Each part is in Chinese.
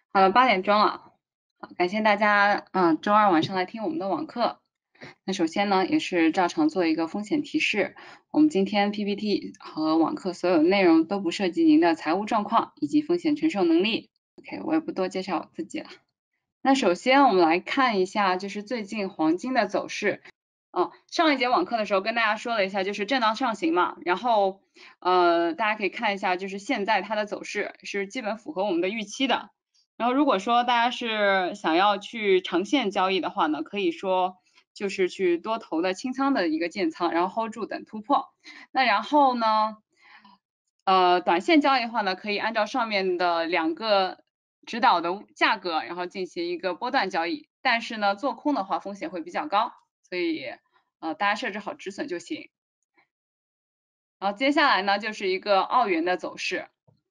好了，8点钟了，好，感谢大家，周二晚上来听我们的网课。那首先呢，也是照常做一个风险提示，我们今天 PPT 和网课所有内容都不涉及您的财务状况以及风险承受能力。OK，我也不多介绍我自己了。那首先我们来看一下，就是最近黄金的走势。上一节网课的时候跟大家说了一下，就是震荡上行嘛，然后大家可以看一下，就是现在它的走势是基本符合我们的预期的。然后如果说大家是想要去长线交易的话呢，可以说就是去多头的清仓的一个建仓，然后 hold 住等突破。那然后呢，短线交易的话呢，可以按照上面的2个指导的价格，然后进行一个波段交易。但是呢，做空的话风险会比较高，所以大家设置好止损就行。然后接下来呢，就是一个澳元的走势。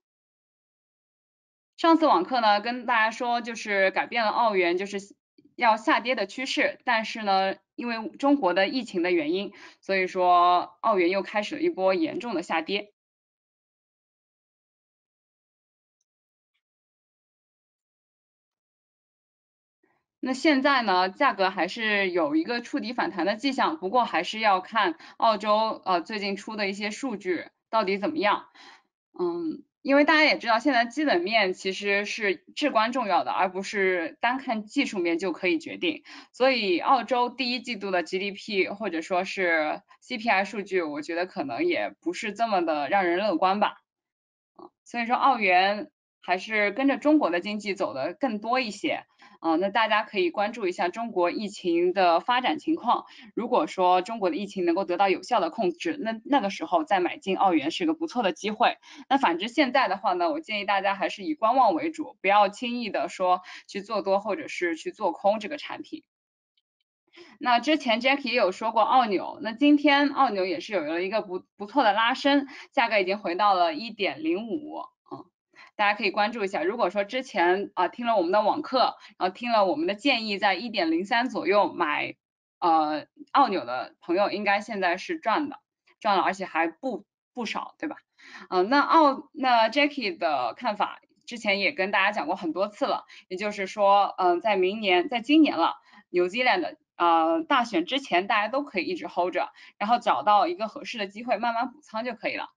上次网课呢跟大家说，就是改变了澳元就是要下跌的趋势，但是呢，因为中国的疫情的原因，所以说澳元又开始了一波严重的下跌。那现在呢，价格还是有一个触底反弹的迹象，不过还是要看澳洲最近出的一些数据到底怎么样。因为大家也知道，现在基本面其实是至关重要的，而不是单看技术面就可以决定。所以澳洲第一季度的 GDP 或者说是 CPI 数据，我觉得可能也不是这么的让人乐观吧。所以说澳元还是跟着中国的经济走的更多一些。那大家可以关注一下中国疫情的发展情况。如果说中国的疫情能够得到有效的控制，那个时候再买进澳元是个不错的机会。那反之现在的话呢，我建议大家还是以观望为主，不要轻易的说去做多或者是去做空这个产品。那之前 Jack 也有说过澳纽，那今天澳纽也是有了一个不错的拉升，价格已经回到了1.05，大家可以关注一下。如果说之前听了我们的网课，然后听了我们的建议，在1.03左右买澳纽的朋友，应该现在是赚了，而且还不少，对吧？那 Jackie 的看法之前也跟大家讲过很多次了，也就是说，在今年了，New Zealand 的大选之前，大家都可以一直 hold 着，然后找到一个合适的机会慢慢补仓就可以了。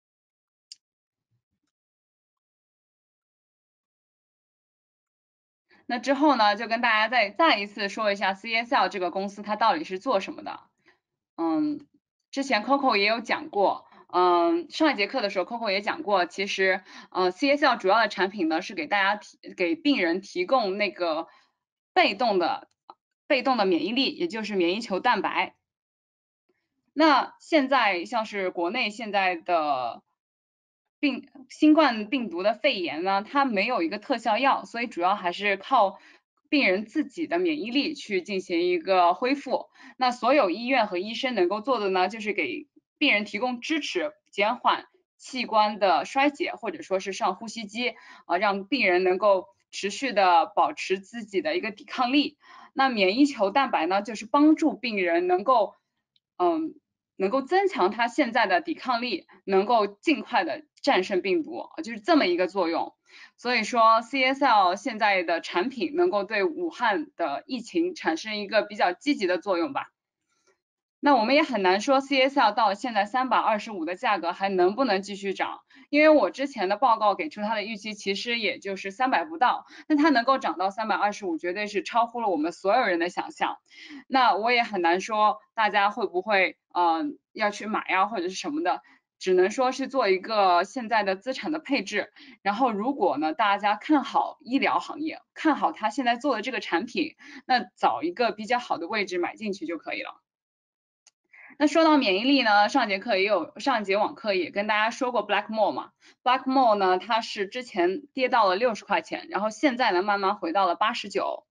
那之后呢，就跟大家再一次说一下 CSL 这个公司它到底是做什么的。之前 Coco 也有讲过，上一节课的时候 Coco 也讲过，其实CSL 主要的产品呢是给病人提供那个被动的免疫力，也就是免疫球蛋白。那现在像是国内现在的新冠病毒的肺炎呢，它没有一个特效药，所以主要还是靠病人自己的免疫力去进行一个恢复。那所有医院和医生能够做的呢，就是给病人提供支持，减缓器官的衰竭，或者说是上呼吸机，让病人能够持续的保持自己的一个抵抗力。那免疫球蛋白呢，就是帮助病人能够增强他现在的抵抗力，能够尽快的战胜病毒，就是这么一个作用。所以说 CSL 现在的产品能够对武汉的疫情产生一个比较积极的作用吧。那我们也很难说 CSL 到现在325的价格还能不能继续涨，因为我之前的报告给出它的预期其实也就是300不到，那它能够涨到325，绝对是超乎了我们所有人的想象。那我也很难说大家会不会要去买呀或者是什么的，只能说是做一个现在的资产的配置。然后如果呢大家看好医疗行业，看好它现在做的这个产品，那找一个比较好的位置买进去就可以了。那说到免疫力呢，上一节网课也跟大家说过 Blackmore 嘛，Blackmore 呢它是之前跌到了60块钱，然后现在呢慢慢回到了89，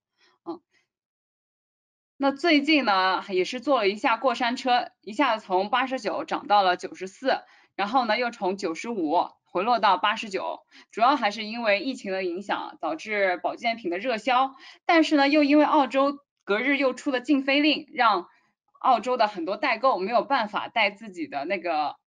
那最近呢也是做了一下过山车，一下子从89涨到了94，然后呢又从95回落到89，主要还是因为疫情的影响导致保健品的热销，但是呢又因为澳洲隔日又出了禁飞令，让澳洲的很多代购没有办法带自己的那个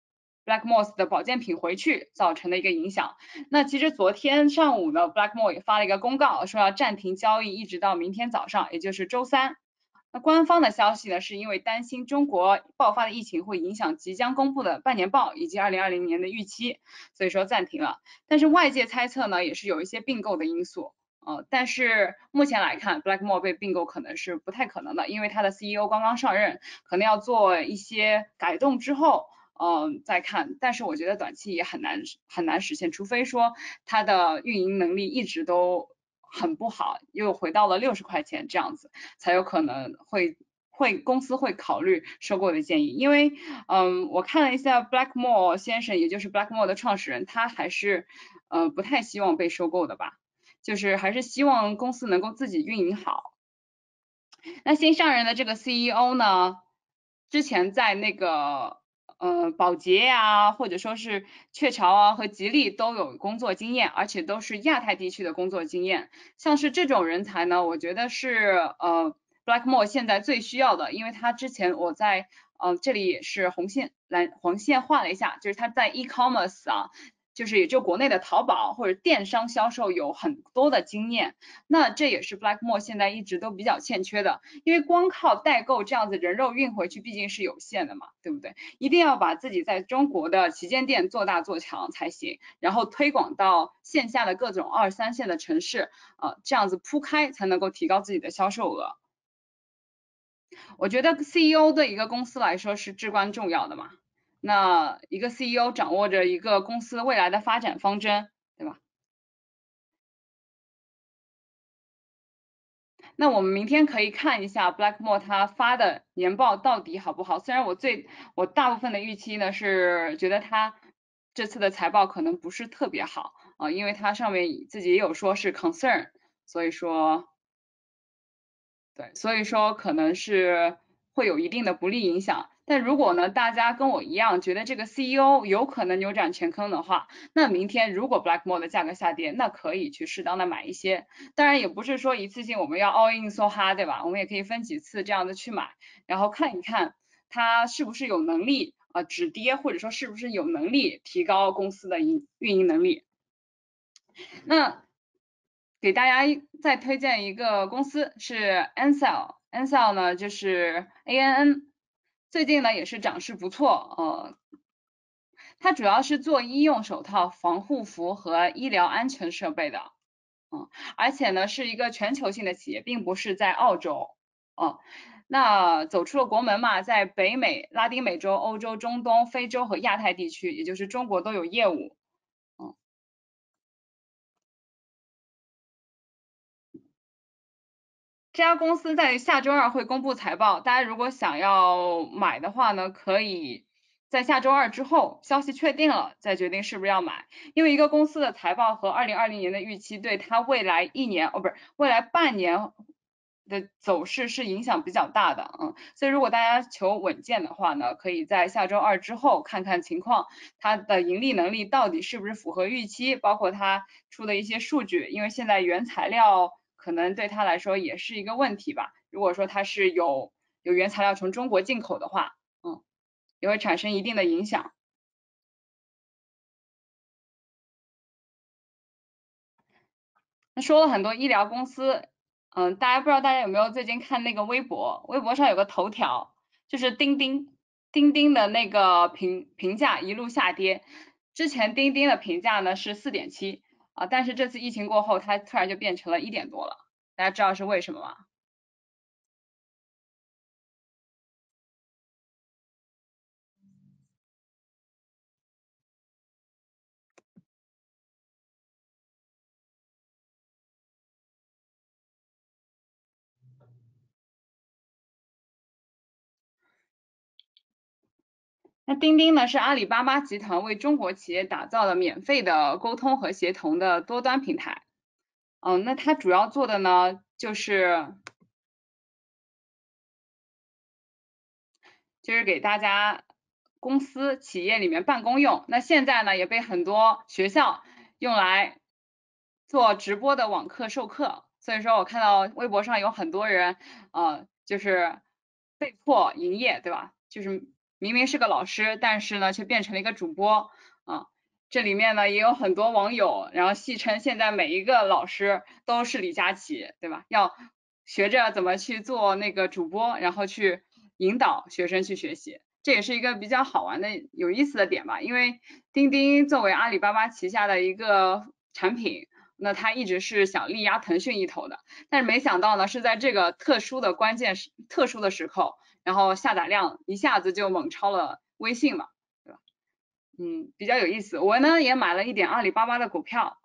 Blackmores 的保健品回去造成的一个影响。那其实昨天上午呢 ，Blackmore 也发了一个公告，说要暂停交易，一直到明天早上，也就是周三。那官方的消息呢，是因为担心中国爆发的疫情会影响即将公布的半年报以及2020年的预期，所以说暂停了。但是外界猜测呢，也是有一些并购的因素。但是目前来看 ，Blackmore 被并购可能是不太可能的，因为他的 CEO 刚刚上任，可能要做一些改动之后，再看。但是我觉得短期也很难实现，除非说他的运营能力一直都很不好，又回到了60块钱这样子，才有可能公司会考虑收购的建议。因为我看了一下 Blackmore 先生，也就是 Blackmore 的创始人，他还是不太希望被收购的吧。就是还是希望公司能够自己运营好。那新上任的这个 CEO 呢，之前在那个宝洁呀，或者说是雀巢啊和吉利都有工作经验，而且都是亚太地区的工作经验。像是这种人才呢，我觉得是Blackmore 现在最需要的，因为他之前我在这里也是黄线画了一下，就是他在 e-commerce 啊。就是也就国内的淘宝或者电商销售有很多的经验，那这也是 Blackmore 现在一直都比较欠缺的，因为光靠代购这样子人肉运回去毕竟是有限的嘛，对不对？一定要把自己在中国的旗舰店做大做强才行，然后推广到线下的各种2、3线的城市，这样子铺开才能够提高自己的销售额。我觉得 CEO 对一个公司来说是至关重要的嘛。那一个 CEO 掌握着一个公司未来的发展方针，对吧？那我们明天可以看一下 Blackmore 他发的年报到底好不好。虽然我大部分的预期呢是觉得他这次的财报可能不是特别好因为他上面自己也有说是 concern，所以说可能是会有一定的不利影响。但如果呢，大家跟我一样觉得这个 CEO 有可能扭转乾坤的话，那明天如果 Blackmore 的价格下跌，那可以去适当的买一些。当然也不是说一次性我们要 all in so hard， 对吧？我们也可以分几次这样的去买，然后看一看它是不是有能力止跌，或者说是不是有能力提高公司的运营能力。那给大家再推荐一个公司是 Ansell 呢就是 ANN， 最近呢也是涨势不错，它主要是做医用手套、防护服和医疗安全设备的，而且呢是一个全球性的企业，并不是在澳洲，那走出了国门嘛，在北美、拉丁美洲、欧洲、中东、非洲和亚太地区，也就是中国都有业务。这家公司在下周2会公布财报，大家如果想要买的话呢，可以在下周2之后消息确定了再决定是不是要买。因为一个公司的财报和2020年的预期对它未来未来半年的走势是影响比较大的，所以如果大家求稳健的话呢，可以在下周2之后看看情况，它的盈利能力到底是不是符合预期，包括它出的一些数据，因为现在原材料可能对他来说也是一个问题吧。如果说它是有原材料从中国进口的话，也会产生一定的影响。那说了很多医疗公司，大家不知道大家有没有最近看那个微博，微博上有个头条，就是钉钉的那个评价一路下跌，之前钉钉的评价呢是4.7但是这次疫情过后，它突然就变成了1点多了，大家知道是为什么吗？那钉钉呢是阿里巴巴集团为中国企业打造的免费的沟通和协同的多端平台。那它主要做的呢就是给大家公司企业里面办公用。那现在呢也被很多学校用来做直播的网课授课。所以说我看到微博上有很多人就是被迫营业，对吧？就是明明是个老师，但是呢却变成了一个主播啊。这里面呢也有很多网友，然后戏称现在每一个老师都是李佳琦，对吧？要学着怎么去做那个主播，然后去引导学生去学习，这也是一个比较好玩的、有意思的点吧。因为钉钉作为阿里巴巴旗下的一个产品，那它一直是想力压腾讯一头的，但是没想到呢，是在这个特殊的时刻，然后下载量一下子就猛超了微信嘛。比较有意思。我呢也买了一点阿里巴巴的股票，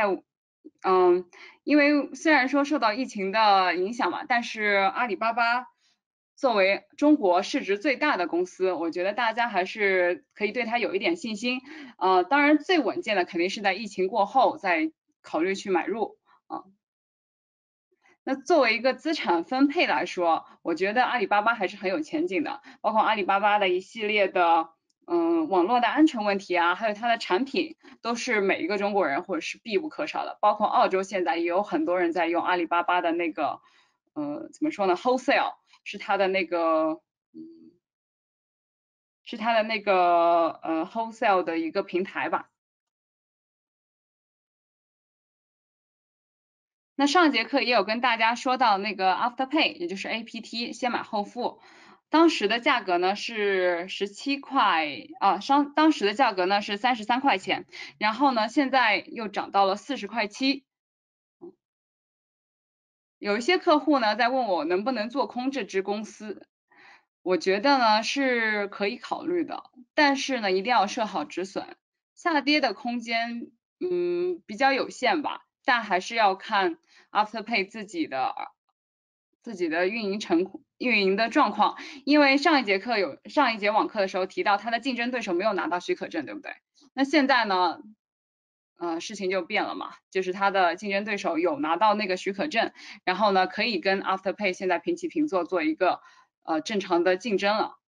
因为虽然说受到疫情的影响嘛，但是阿里巴巴作为中国市值最大的公司，我觉得大家还是可以对它有一点信心。当然最稳健的肯定是在疫情过后再考虑去买入啊。那作为一个资产分配来说，我觉得阿里巴巴还是很有前景的，包括阿里巴巴的一系列的网络的安全问题啊，还有它的产品，都是每一个中国人或者是必不可少的。包括澳洲现在也有很多人在用阿里巴巴的那个怎么说呢 ，wholesale 是它的那个wholesale 的一个平台吧。那上一节课也有跟大家说到那个 Afterpay， 也就是 APT 先买后付，当时的价格呢是17块啊，当时的价格呢是33块钱，然后呢现在又涨到了40块7。有一些客户呢在问我能不能做空这只公司，我觉得呢是可以考虑的，但是呢一定要设好止损，下跌的空间比较有限吧，但还是要看 Afterpay 自己的运营的状况，因为上一节网课的时候提到它的竞争对手没有拿到许可证，对不对？那现在呢事情就变了嘛，就是它的竞争对手有拿到那个许可证，然后呢可以跟 Afterpay 现在平起平坐做一个正常的竞争了。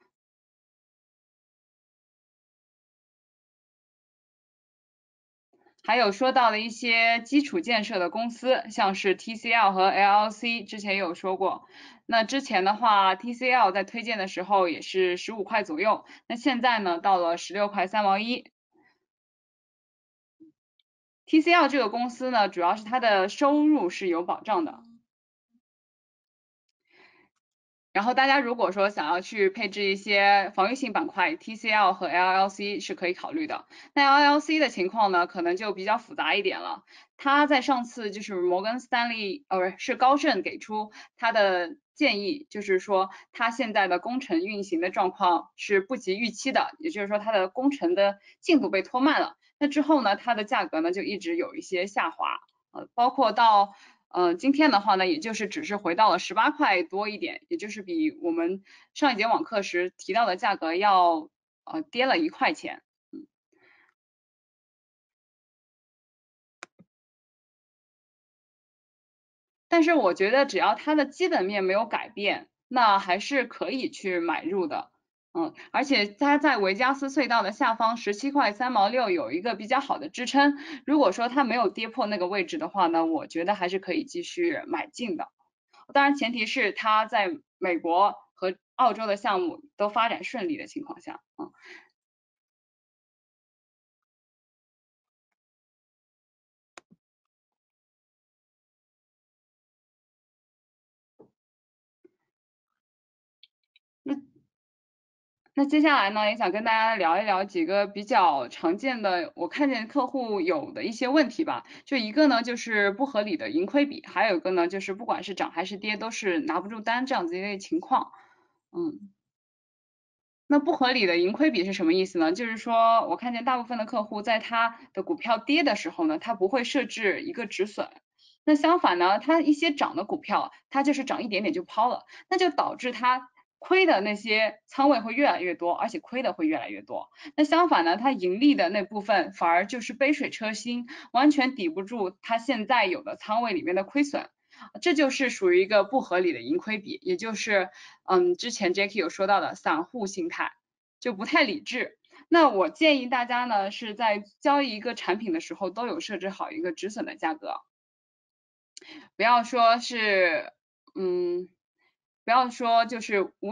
还有说到了一些基础建设的公司，像是 TCL 和 LLC， 之前也有说过。那之前的话 TCL 在推荐的时候也是15块左右，那现在呢到了16块3毛1。TCL 这个公司呢，主要是它的收入是有保障的。然后大家如果说想要去配置一些防御性板块 ，TCL 和 LLC 是可以考虑的。那 LLC 的情况呢，可能就比较复杂一点了。它在上次就是摩根斯丹利，不是高盛给出它的建议，就是说它现在的工程运行的状况是不及预期的，也就是说它的工程的进度被拖慢了。那之后呢，它的价格呢就一直有一些下滑，包括到今天的话呢，也就是只是回到了18块多一点，也就是比我们上一节网课时提到的价格要跌了1块钱。但是我觉得只要它的基本面没有改变，那还是可以去买入的。而且它在维加斯隧道的下方17块3毛6有一个比较好的支撑，如果说它没有跌破那个位置的话呢，我觉得还是可以继续买进的。当然前提是它在美国和澳洲的项目都发展顺利的情况下。那接下来呢，也想跟大家聊一聊几个比较常见的，我看见客户有的一些问题吧。就一个呢，就是不合理的盈亏比，还有一个呢，就是不管是涨还是跌，都是拿不住单这样子一类情况。那不合理的盈亏比是什么意思呢？就是说我看见大部分的客户在他的股票跌的时候呢，他不会设置一个止损。那相反呢，他一些涨的股票，它就是涨一点点就抛了，那就导致他亏的那些仓位会越来越多，而且亏的会越来越多。那相反呢，他盈利的那部分反而就是杯水车薪，完全抵不住他现在有的仓位里面的亏损。这就是属于一个不合理的盈亏比，也就是之前 Jackie 有说到的散户心态，就不太理智。那我建议大家呢是在交易一个产品的时候都有设置好一个止损的价格，不要说是不要说就是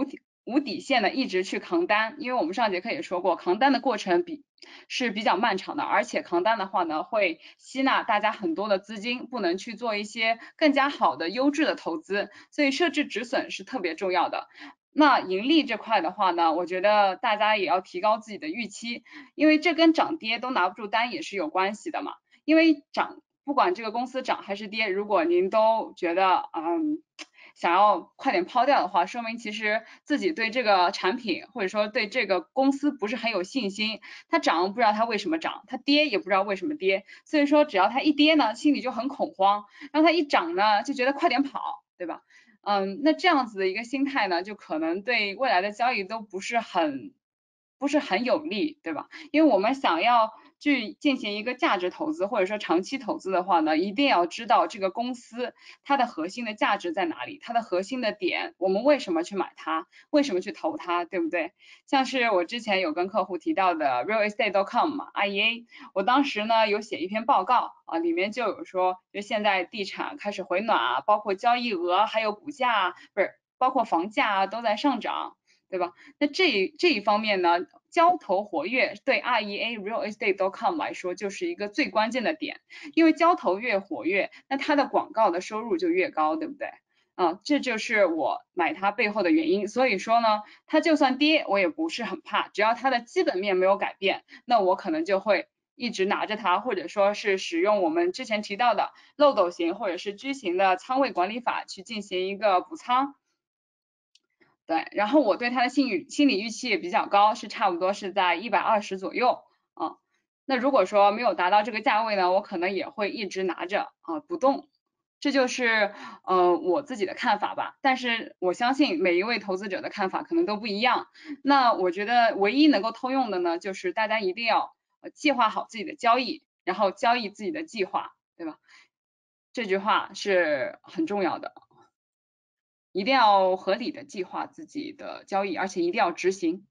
无底线的一直去扛单，因为我们上节课也说过，扛单的过程是比较漫长的，而且扛单的话呢，会吸纳大家很多的资金，不能去做一些更加好的优质的投资，所以设置止损是特别重要的。那盈利这块的话呢，我觉得大家也要提高自己的预期，因为这跟涨跌都拿不住单也是有关系的嘛。因为不管这个公司涨还是跌，如果您都觉得想要快点抛掉的话，说明其实自己对这个产品或者说对这个公司不是很有信心。它涨不知道它为什么涨，它跌也不知道为什么跌，所以说只要它一跌呢，心里就很恐慌，然后它一涨呢，就觉得快点跑，对吧？那这样子的一个心态呢，就可能对未来的交易都不是很有利，对吧？因为我们想要去进行一个价值投资或者说长期投资的话呢，一定要知道这个公司它的核心的价值在哪里，它的核心的点，我们为什么去买它，为什么去投它，对不对？像是我之前有跟客户提到的 realestate.com 嘛 IEA， 我当时呢有写一篇报告啊，里面就有说，就现在地产开始回暖啊，包括交易额还有股价，不是包括房价都在上涨，对吧？那这一方面呢，交投活跃对 IEA realestate.com 来说就是一个最关键的点，因为交投越活跃，那它的广告的收入就越高，对不对？这就是我买它背后的原因。所以说呢，它就算跌，我也不是很怕，只要它的基本面没有改变，那我可能就会一直拿着它，或者说是使用我们之前提到的漏斗型或者是G型的仓位管理法去进行一个补仓。对，然后我对它的心理预期也比较高，是差不多是在120左右啊。那如果说没有达到这个价位呢，我可能也会一直拿着不动。这就是我自己的看法吧，但是我相信每一位投资者的看法可能都不一样。那我觉得唯一能够通用的呢，就是大家一定要计划好自己的交易，然后交易自己的计划，对吧？这句话是很重要的。一定要合理的计划自己的交易，而且一定要执行。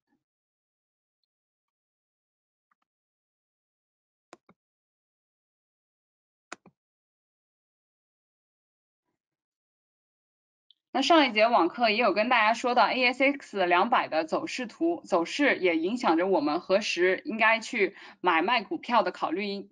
那上一节网课也有跟大家说到 ASX 200的走势图，走势也影响着我们何时应该去买卖股票的考虑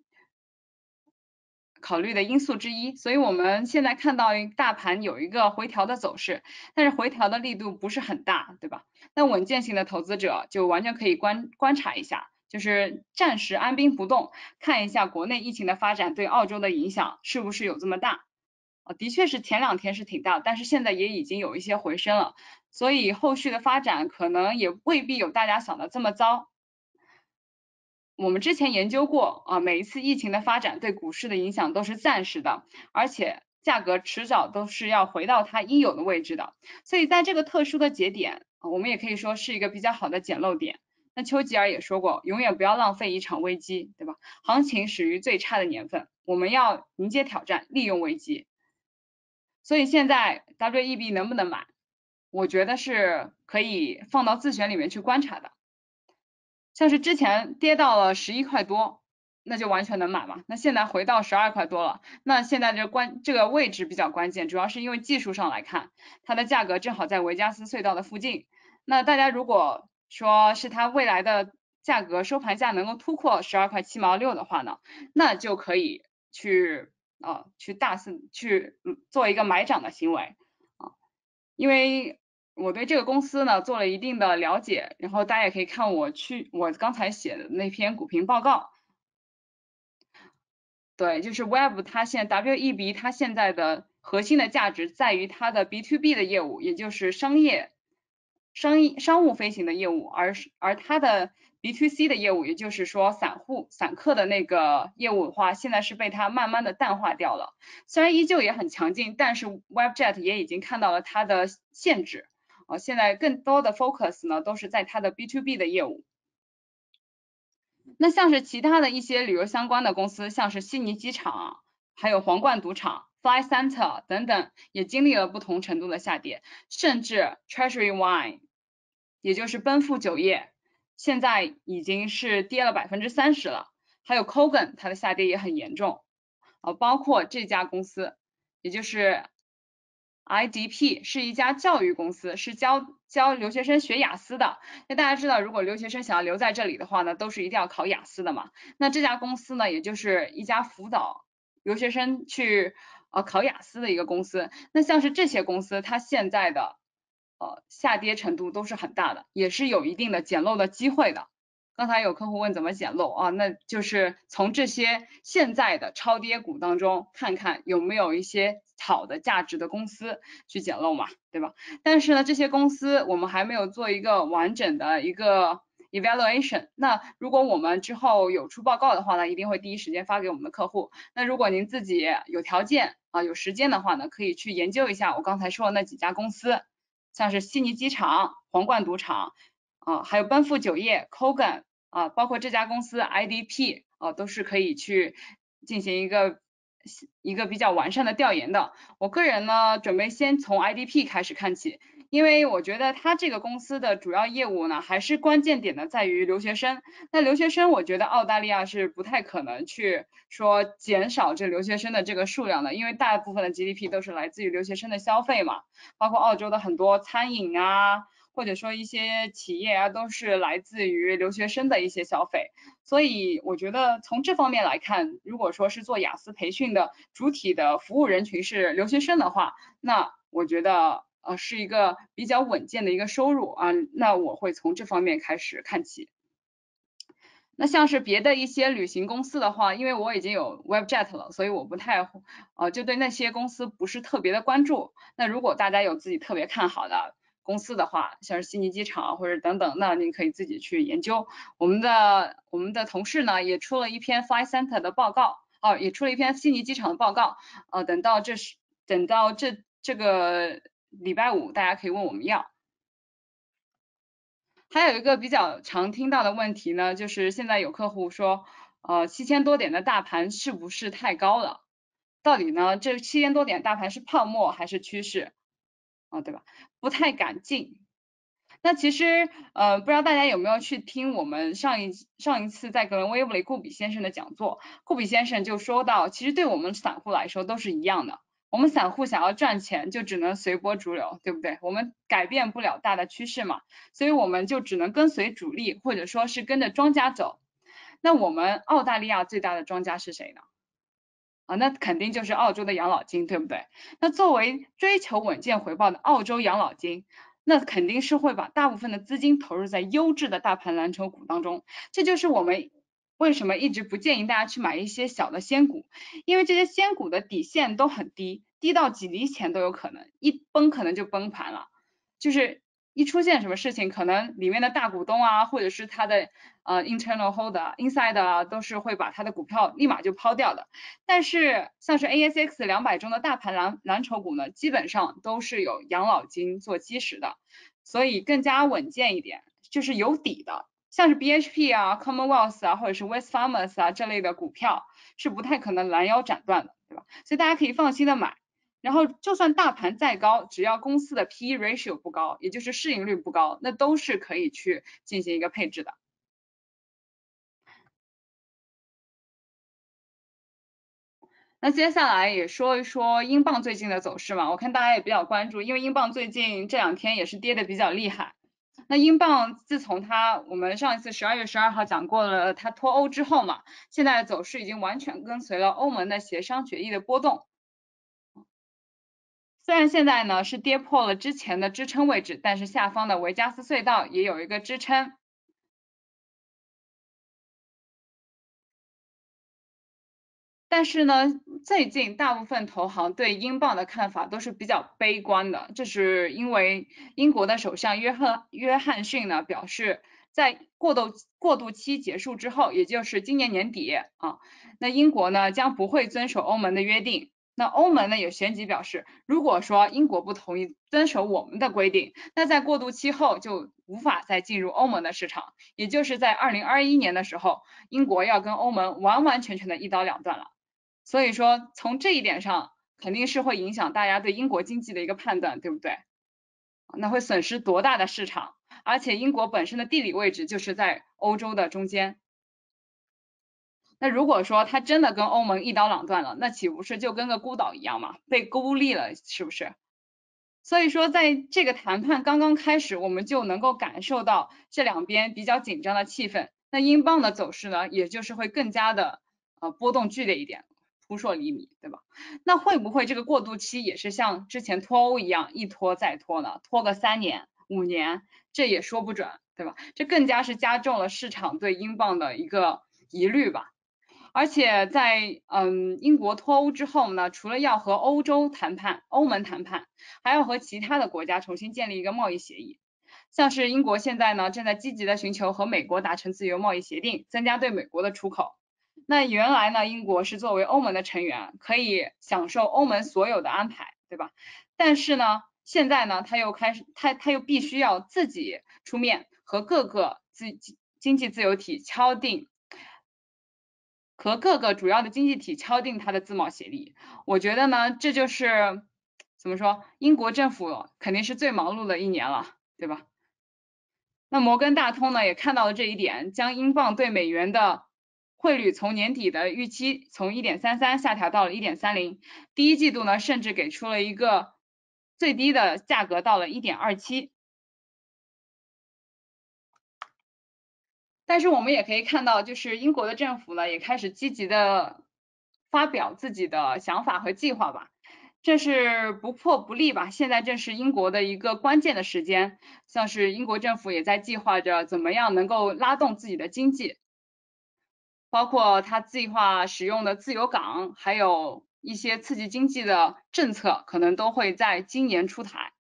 的因素之一，所以我们现在看到大盘有一个回调的走势，但是回调的力度不是很大，对吧？那稳健型的投资者就完全可以观察一下，就是暂时按兵不动，看一下国内疫情的发展对澳洲的影响是不是有这么大。的确是前2天是挺大，但是现在也已经有一些回升了，所以后续的发展可能也未必有大家想的这么糟。我们之前研究过每一次疫情的发展对股市的影响都是暂时的，而且价格迟早都是要回到它应有的位置的，所以在这个特殊的节点，我们也可以说是一个比较好的捡漏点。那丘吉尔也说过，永远不要浪费一场危机，对吧？行情始于最差的年份，我们要迎接挑战，利用危机。所以现在 WEB 能不能买？我觉得是可以放到自选里面去观察的。像是之前跌到了11块多，那就完全能买嘛。那现在回到12块多了，那现在这个位置比较关键，主要是因为技术上来看，它的价格正好在维加斯隧道的附近。那大家如果说是它未来的价格收盘价能够突破12块7毛6的话呢，那就可以去做一个买涨的行为因为我对这个公司呢做了一定的了解，然后大家也可以看我刚才写的那篇股评报告。对，就是 Web 它WEB 它现在的核心的价值在于它的 B2B 的业务，也就是商务飞行的业务，而它的 B2C 的业务，也就是说散客的那个业务的话，现在是被它慢慢的淡化掉了。虽然依旧也很强劲，但是 Webjet 也已经看到了它的限制。现在更多的 focus 呢都是在它的 B2B 的业务。那像是其他的一些旅游相关的公司，像是悉尼机场，还有皇冠赌场、Fly Center 等等，也经历了不同程度的下跌，甚至 Treasury Wine， 也就是奔富酒业，现在已经是跌了30%了，还有 Kogan 它的下跌也很严重，包括这家公司，也就是 IDP 是一家教育公司，是教留学生学雅思的。那大家知道，如果留学生想要留在这里的话呢，都是一定要考雅思的嘛。那这家公司呢，也就是一家辅导留学生去考雅思的一个公司。那像是这些公司，它现在的下跌程度都是很大的，也是有一定的捡漏的机会的。刚才有客户问怎么捡漏啊，那就是从这些现在的超跌股当中看看有没有一些好的价值的公司去捡漏嘛，对吧？但是呢，这些公司我们还没有做一个完整的一个 evaluation。那如果我们之后有出报告的话呢，一定会第一时间发给我们的客户。那如果您自己有条件有时间的话呢，可以去研究一下我刚才说的那几家公司，像是悉尼机场、皇冠赌场还有奔富酒业、Kogan。包括这家公司 IDP 都是可以去进行一个比较完善的调研的。我个人呢，准备先从 IDP 开始看起，因为我觉得它这个公司的主要业务呢，还是关键点的在于留学生。那留学生，我觉得澳大利亚是不太可能去说减少这留学生的这个数量的，因为大部分的 GDP 都是来自于留学生的消费嘛，包括澳洲的很多餐饮或者说一些企业都是来自于留学生的一些消费，所以我觉得从这方面来看，如果说是做雅思培训的主体的服务人群是留学生的话，那我觉得是一个比较稳健的一个收入那我会从这方面开始看起。那像是别的一些旅行公司的话，因为我已经有 Webjet 了，所以我不太就对那些公司不是特别的关注。那如果大家有自己特别看好的公司的话，像是悉尼机场或者等等，那您可以自己去研究。我们的同事呢也出了一篇 Flight Center 的报告，也出了一篇悉尼机场的报告，等到这个礼拜五大家可以问我们要。还有一个比较常听到的问题呢，就是现在有客户说7000多点的大盘是不是太高了？到底呢这7000多点大盘是泡沫还是趋势对吧？不太敢进。那其实不知道大家有没有去听我们上一次在格伦威布里顾比先生的讲座，顾比先生就说到，其实对我们散户来说都是一样的，我们散户想要赚钱就只能随波逐流，对不对？我们改变不了大的趋势嘛，所以我们就只能跟随主力，或者说是跟着庄家走。那我们澳大利亚最大的庄家是谁呢？那肯定就是澳洲的养老金，对不对？那作为追求稳健回报的澳洲养老金，那肯定是会把大部分的资金投入在优质的大盘蓝筹股当中。这就是我们为什么一直不建议大家去买一些小的仙股，因为这些仙股的底线都很低，低到几厘钱都有可能，一崩可能就崩盘了。就是一出现什么事情，可能里面的大股东或者是他的internal holder、insider 都是会把他的股票立马就抛掉的。但是像是 ASX 200中的大盘蓝筹股呢，基本上都是有养老金做基石的，所以更加稳健一点，就是有底的。像是 BHP、Commonwealth 或者是 Wesfarmers 这类的股票是不太可能拦腰斩断的，对吧？所以大家可以放心的买。然后就算大盘再高，只要公司的 PE ratio 不高，也就是市盈率不高，那都是可以去进行一个配置的。那接下来也说一说英镑最近的走势嘛，我看大家也比较关注，因为英镑最近这2天也是跌的比较厉害。那英镑自从我们上一次12月12号讲过了它脱欧之后嘛，现在的走势已经完全跟随了欧盟的协商决议的波动。虽然现在呢是跌破了之前的支撑位置，但是下方的维加斯隧道也有一个支撑。但是呢，最近大部分投行对英镑的看法都是比较悲观的，这是因为英国的首相约翰逊呢表示，在过渡期结束之后，也就是今年年底那英国呢将不会遵守欧盟的约定。那欧盟呢也旋即表示，如果说英国不同意遵守我们的规定，那在过渡期后就无法再进入欧盟的市场，也就是在2021年的时候，英国要跟欧盟完完全全的一刀两断了。所以说从这一点上肯定是会影响大家对英国经济的一个判断，对不对？那会损失多大的市场？而且英国本身的地理位置就是在欧洲的中间。那如果说它真的跟欧盟一刀两断了，那岂不是就跟个孤岛一样嘛？被孤立了，是不是？ 所以说在这个谈判刚刚开始，我们就能够感受到这两边比较紧张的气氛。那英镑的走势呢，也就是会更加的波动剧烈一点，扑朔迷离，对吧？那会不会这个过渡期也是像之前脱欧一样一拖再拖呢？拖个3年、5年，这也说不准，对吧？这更加是加重了市场对英镑的一个疑虑吧。而且在英国脱欧之后呢，除了要和欧盟谈判，还要和其他的国家重新建立一个贸易协议。像是英国现在呢，正在积极的寻求和美国达成自由贸易协定，增加对美国的出口。那原来呢，英国是作为欧盟的成员，可以享受欧盟所有的安排，对吧？但是呢，现在呢，他又必须要自己出面和各个经济自由体敲定。和各个主要的经济体敲定它的自贸协议，我觉得呢，这就是怎么说，英国政府肯定是最忙碌的一年了，对吧？那摩根大通呢也看到了这一点，将英镑对美元的汇率从年底的预期从 1.33 下调到了 1.30，第一季度呢甚至给出了一个最低的价格到了 1.27。但是我们也可以看到，就是英国的政府呢也开始积极的发表自己的想法和计划吧，这是不破不立吧，现在正是英国的一个关键的时间，像是英国政府也在计划着怎么样能够拉动自己的经济，包括他计划使用的自由港，还有一些刺激经济的政策，可能都会在今年出台。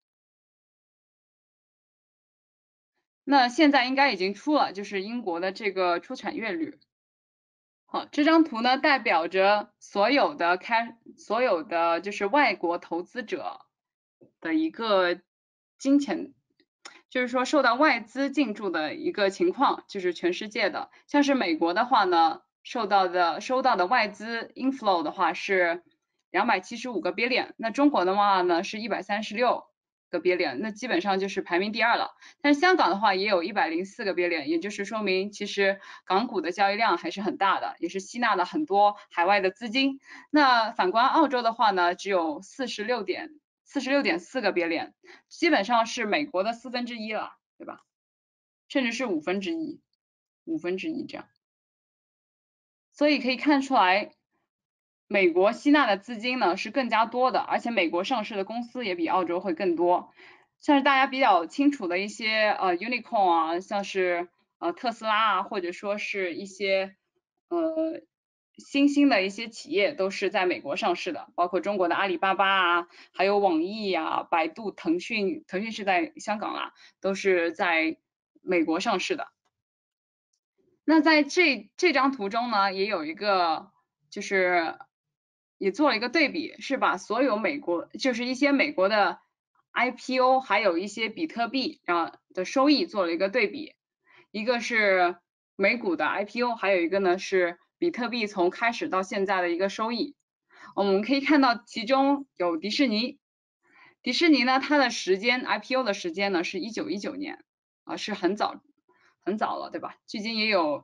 那现在应该已经出了，就是英国的这个出产月率。好，这张图呢代表着所有的就是外国投资者的一个金钱，就是说受到外资进驻的一个情况，就是全世界的，像是美国的话呢，收到的外资 inflow 的话是275个 billion，那中国的话呢是136个 billion，那基本上就是排名第2了。但是香港的话也有104个 billion，也就是说明其实港股的交易量还是很大的，也是吸纳了很多海外的资金。那反观澳洲的话呢，只有46.4个 billion，基本上是美国的1/4了，对吧？甚至是1/5这样。所以可以看出来，美国吸纳的资金呢是更加多的，而且美国上市的公司也比澳洲会更多。像是大家比较清楚的一些unicorn 啊，像是特斯拉啊，或者说是一些新兴的一些企业都是在美国上市的，包括中国的阿里巴巴啊，还有网易啊、百度、腾讯是在香港啦，都是在美国上市的。那在这张图中呢，也有一个就是也做了一个对比，是把所有就是一些美国的 IPO 还有一些比特币的收益做了一个对比，一个是美股的 IPO， 还有一个呢是比特币从开始到现在的一个收益。我们可以看到其中有迪士尼，迪士尼呢它的IPO 的时间呢是1919年是很早了，对吧？距今也有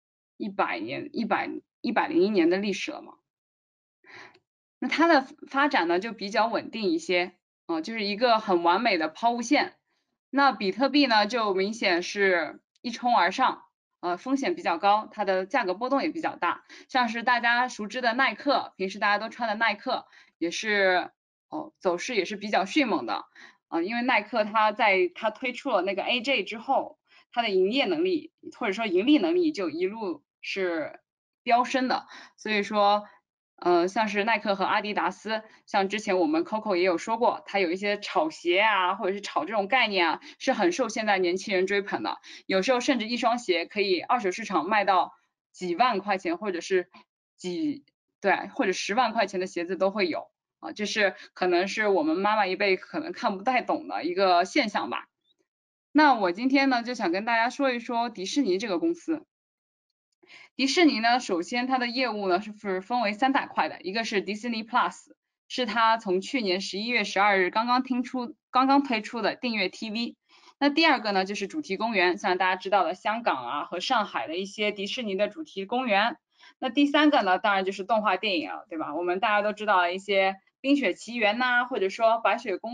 101年的历史了嘛。那它的发展呢就比较稳定一些，就是一个很完美的抛物线。那比特币呢就明显是一冲而上，风险比较高，它的价格波动也比较大。像是大家熟知的耐克，平时大家都穿的耐克，也是走势也是比较迅猛的，因为耐克它推出了那个 AJ 之后，它的营业能力或者说盈利能力就一路是飙升的，所以说像是耐克和阿迪达斯，像之前我们 Coco 也有说过，它有一些炒鞋啊，或者是炒这种概念啊，是很受现在年轻人追捧的。有时候甚至一双鞋可以二手市场卖到几万块钱，或者是或者10万块钱的鞋子都会有啊，这是可能是我们妈妈一辈可能看不太懂的一个现象吧。那我今天呢就想跟大家说一说迪士尼这个公司。迪士尼呢，首先它的业务呢是分为3大块的，一个是 Disney Plus， 是它从去年11月12日刚刚推出的订阅 TV。那第2个呢就是主题公园，像大家知道的香港啊和上海的一些迪士尼的主题公园。那第3个呢，当然就是动画电影了，对吧？我们大家都知道一些冰雪奇缘呐，或者说白雪公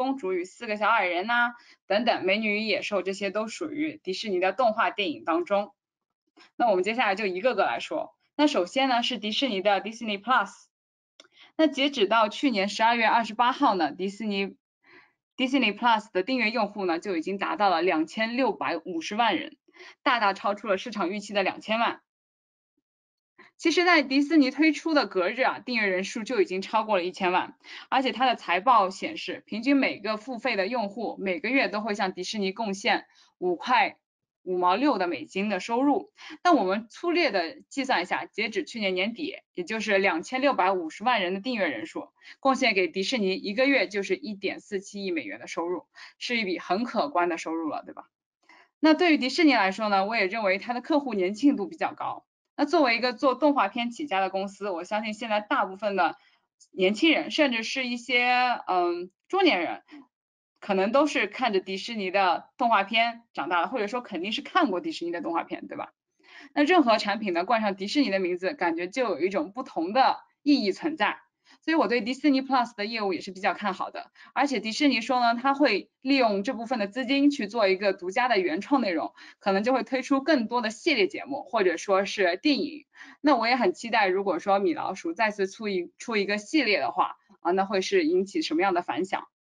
公主与4个小矮人呐、等等，美女与野兽这些都属于迪士尼的动画电影当中。那我们接下来就一个个来说。那首先呢是迪士尼的 Disney Plus。那截止到去年12月28号呢，Disney Plus 的订阅用户呢就已经达到了2650万人，大大超出了市场预期的2000万。其实在迪士尼推出的隔日啊，订阅人数就已经超过了1000万，而且它的财报显示，平均每个付费的用户每个月都会向迪士尼贡献5块5毛6的美金的收入。那我们粗略的计算一下，截止去年年底，也就是2650万人的订阅人数，贡献给迪士尼一个月就是1.47亿美元的收入，是一笔很可观的收入了，对吧？那对于迪士尼来说呢，我也认为它的客户年轻度比较高。那作为一个做动画片起家的公司，我相信现在大部分的年轻人，甚至是一些中年人，可能都是看着迪士尼的动画片长大的，或者说肯定是看过迪士尼的动画片，对吧？那任何产品呢冠上迪士尼的名字，感觉就有一种不同的意义存在。所以我对迪士尼 Plus 的业务也是比较看好的，而且迪士尼说呢，它会利用这部分的资金去做一个独家的原创内容，可能就会推出更多的系列节目或者说是电影。那我也很期待，如果说米老鼠再次出一个系列的话啊，那会是引起什么样的反响？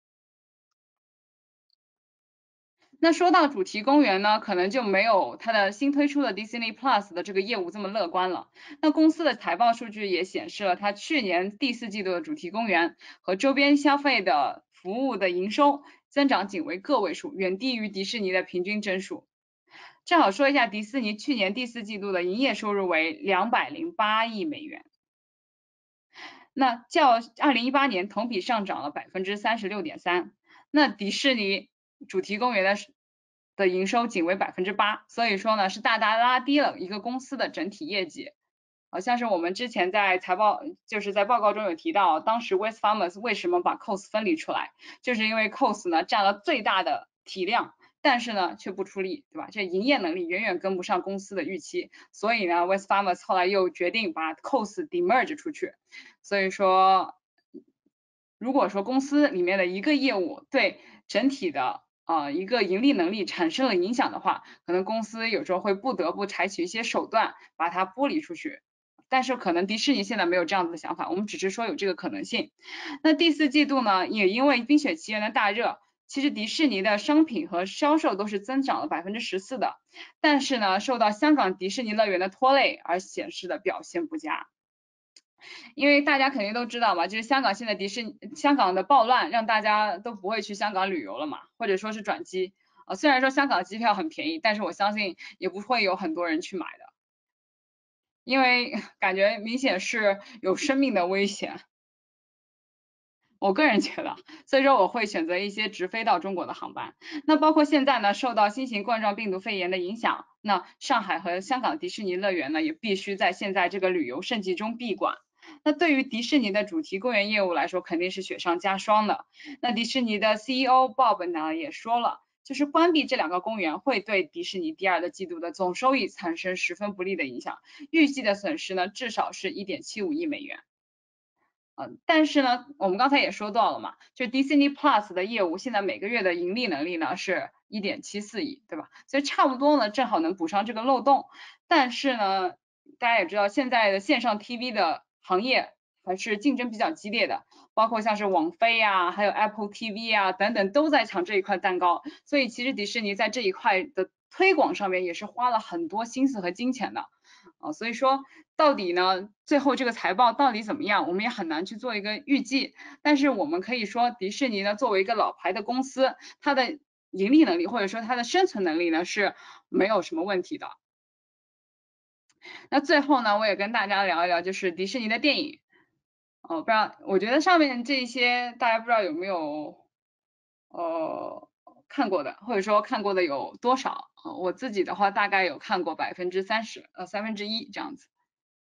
那说到主题公园呢，可能就没有它的新推出的 Disney Plus 的这个业务这么乐观了。那公司的财报数据也显示了，它去年第4季度的主题公园和周边消费的服务的营收增长仅为个位数，远低于迪士尼的平均增速。正好说一下，迪士尼去年第4季度的营业收入为208亿美元，那较2018年同比上涨了36.3%。那迪士尼主题公园的营收仅为8%，所以说呢是大大拉低了一个公司的整体业绩。好像是我们之前在就是在报告中有提到，当时 Wesfarmers 为什么把 COS 分离出来，就是因为 COS 呢占了最大的体量，但是呢却不出力，对吧？这营业能力远远跟不上公司的预期，所以呢 Wesfarmers 后来又决定把 COS demerge 出去。所以说如果说公司里面的一个业务对整体的一个盈利能力产生了影响的话，可能公司有时候会不得不采取一些手段把它剥离出去。但是可能迪士尼现在没有这样子的想法，我们只是说有这个可能性。那第4季度呢，也因为冰雪奇缘的大热，其实迪士尼的商品和销售都是增长了14%的，但是呢，受到香港迪士尼乐园的拖累而显示的表现不佳。因为大家肯定都知道嘛，就是香港现在香港的暴乱让大家都不会去香港旅游了嘛，或者说是转机。虽然说香港机票很便宜，但是我相信也不会有很多人去买的，因为感觉明显是有生命的危险。我个人觉得，所以说我会选择一些直飞到中国的航班。那包括现在呢，受到新型冠状病毒肺炎的影响，那上海和香港迪士尼乐园呢，也必须在现在这个旅游盛季中闭馆。那对于迪士尼的主题公园业务来说，肯定是雪上加霜的。那迪士尼的 CEO Bob 呢也说了，就是关闭这2个公园会对迪士尼第2季度的总收益产生十分不利的影响，预计的损失呢至少是1.75亿美元。但是呢，我们刚才也说到了嘛，就 Disney Plus 的业务现在每个月的盈利能力呢是1.74亿，对吧？所以差不多呢，正好能补上这个漏洞。但是呢，大家也知道现在的线上 TV 的行业还是竞争比较激烈的，包括像是网飞啊，还有 Apple TV 啊等等都在抢这一块蛋糕，所以其实迪士尼在这一块的推广上面也是花了很多心思和金钱的。所以说到底呢，最后这个财报到底怎么样，我们也很难去做一个预计。但是我们可以说，迪士尼呢作为一个老牌的公司，它的盈利能力或者说它的生存能力呢是没有什么问题的。那最后呢，我也跟大家聊一聊就是迪士尼的电影。不知道，我觉得上面这些大家不知道有没有看过的，或者说看过的有多少？我自己的话大概有看过30%，1/3这样子。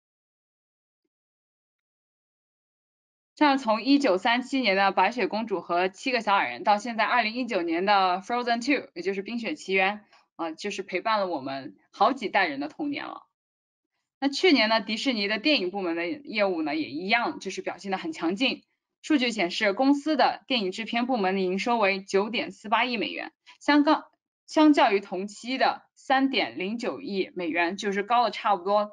像从1937年的白雪公主和7个小矮人，到现在2019年的 Frozen 2，也就是冰雪奇缘，就是陪伴了我们好几代人的童年了。那去年呢，迪士尼的电影部门的业务呢也一样，就是表现得很强劲。 数据显示，公司的电影制片部门的营收为9.48亿美元，相较于同期的3.09亿美元，就是高了差不多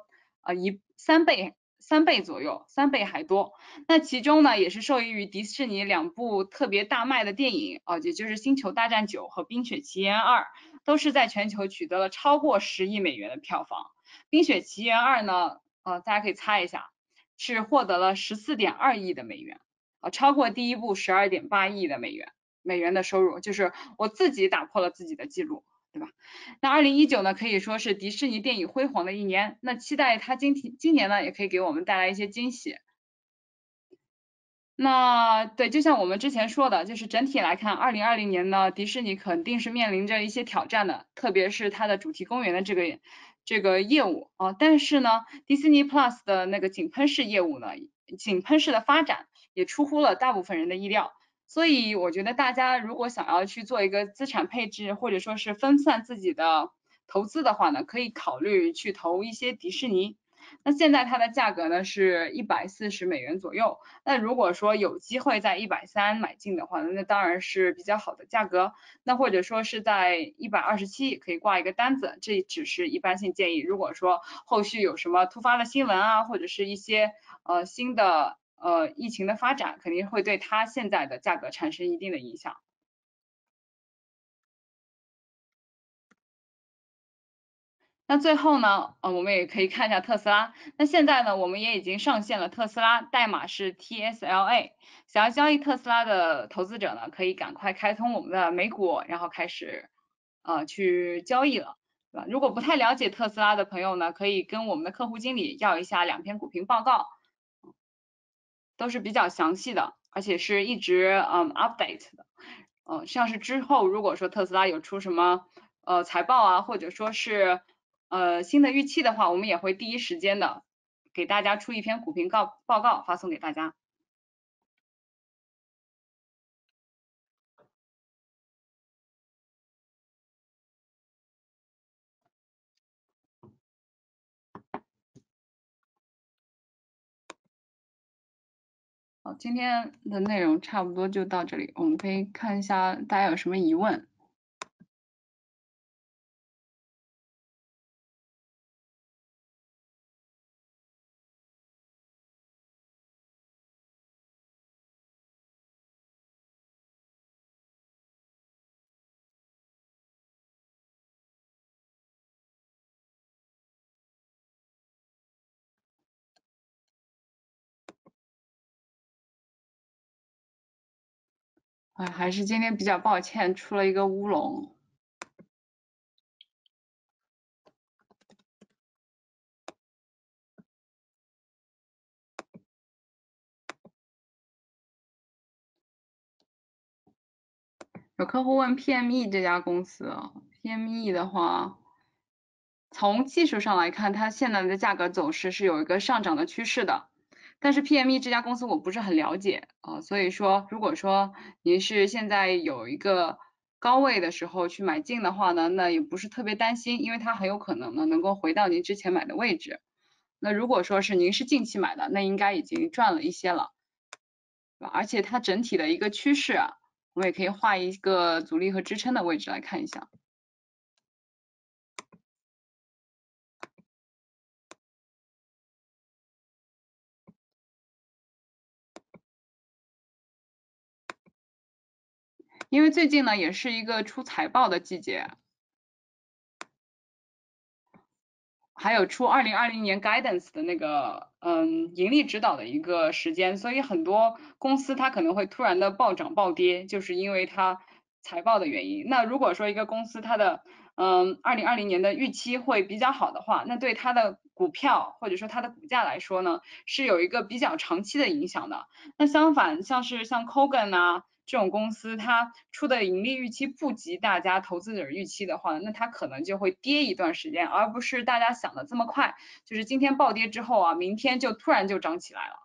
3倍左右，3倍还多。那其中呢，也是受益于迪士尼2部特别大卖的电影也就是《星球大战9》和《冰雪奇缘2》，都是在全球取得了超过10亿美元的票房。《冰雪奇缘2》呢，大家可以猜一下，是获得了14.2亿的美元，超过第一部12.8亿的美元的收入，就是我自己打破了自己的记录，对吧？那2019呢，可以说是迪士尼电影辉煌的一年，那期待它今年呢，也可以给我们带来一些惊喜。那对，就像我们之前说的，就是整体来看，2020年呢，迪士尼肯定是面临着一些挑战的，特别是它的主题公园的这个业务但是呢，迪士尼 Plus 的那个井喷式业务呢，井喷式的发展也出乎了大部分人的意料，所以我觉得大家如果想要去做一个资产配置，或者说是分散自己的投资的话呢，可以考虑去投一些迪士尼。那现在它的价格呢是140美元左右，那如果说有机会在130买进的话，那当然是比较好的价格，那或者说是在127可以挂一个单子，这只是一般性建议，如果说后续有什么突发的新闻啊，或者是一些新的疫情的发展，肯定会对它现在的价格产生一定的影响。那最后呢，我们也可以看一下特斯拉。那现在呢，我们也已经上线了特斯拉，代码是 TSLA。想要交易特斯拉的投资者呢，可以赶快开通我们的美股，然后开始去交易了，对吧？如果不太了解特斯拉的朋友呢，可以跟我们的客户经理要一下2篇股评报告，都是比较详细的，而且是一直update 的。像是之后如果说特斯拉有出什么财报啊，或者说是新的预期的话，我们也会第一时间的给大家出一篇股评报告发送给大家。好，今天的内容差不多就到这里，我们可以看一下大家有什么疑问。还是今天比较抱歉，出了一个乌龙。有客户问 PME 这家公司，PME 的话，从技术上来看，它现在的价格走势是有一个上涨的趋势的。但是 PME 这家公司我不是很了解所以说如果说您是现在有一个高位的时候去买进的话呢，那也不是特别担心，因为它很有可能呢能够回到您之前买的位置。那如果说是您是近期买的，那应该已经赚了一些了，而且它整体的一个趋势我们也可以画一个阻力和支撑的位置来看一下。因为最近呢也是一个出财报的季节，还有出2020年 guidance 的那个盈利指导的一个时间，所以很多公司它可能会突然的暴涨暴跌，就是因为它财报的原因。那如果说一个公司它的2020年的预期会比较好的话，那对它的股票或者说它的股价来说呢，是有一个比较长期的影响的。那相反，像 Kogan 这种公司，它出的盈利预期不及大家投资者预期的话，那它可能就会跌一段时间，而不是大家想的这么快，就是今天暴跌之后明天就突然就涨起来了。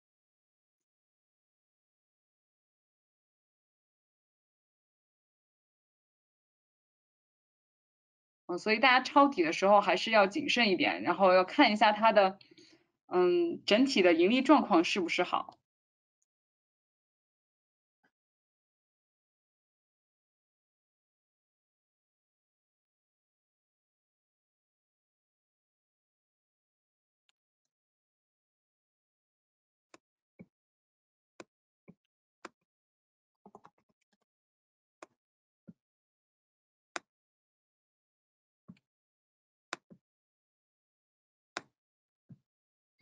所以大家抄底的时候还是要谨慎一点，然后要看一下它的整体的盈利状况是不是好。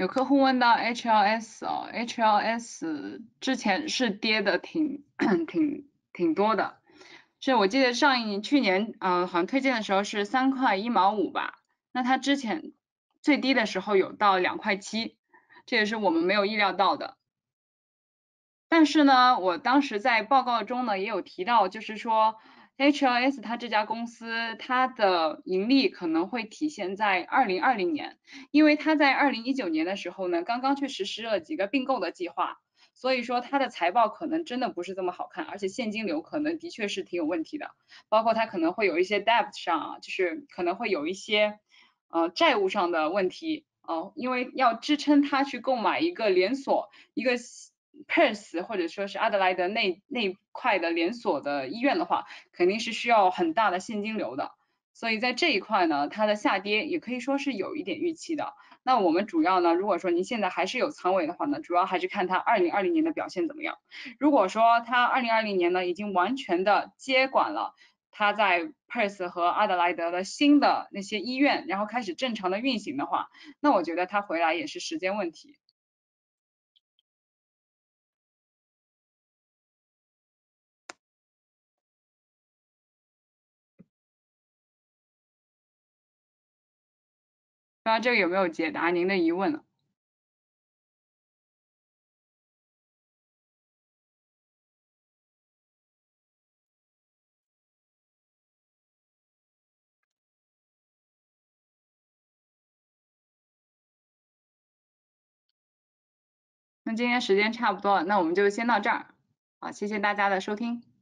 有客户问到 HLS 哦，HLS 之前是跌的挺多的，是我记得去年好像推荐的时候是3.15块吧，那它之前最低的时候有到2.7块，这也是我们没有意料到的。但是呢，我当时在报告中呢也有提到，就是说 HLS 它这家公司它的盈利可能会体现在2020年，因为它在2019年的时候呢，刚刚去实施了几个并购的计划，所以说它的财报可能真的不是这么好看，而且现金流可能的确是挺有问题的，包括它可能会有一些 debt 上，就是可能会有一些债务上的问题因为要支撑它去购买一个连锁一个Perth 或者说是阿德莱德那块的连锁的医院的话，肯定是需要很大的现金流的，所以在这一块呢，它的下跌也可以说是有一点预期的。那我们主要呢，如果说您现在还是有仓位的话呢，主要还是看它2020年的表现怎么样。如果说它2020年呢已经完全的接管了它在 Perth 和阿德莱德的新的那些医院，然后开始正常的运行的话，那我觉得它回来也是时间问题。不知道这个有没有解答您的疑问呢？那今天时间差不多了，那我们就先到这儿。好，谢谢大家的收听。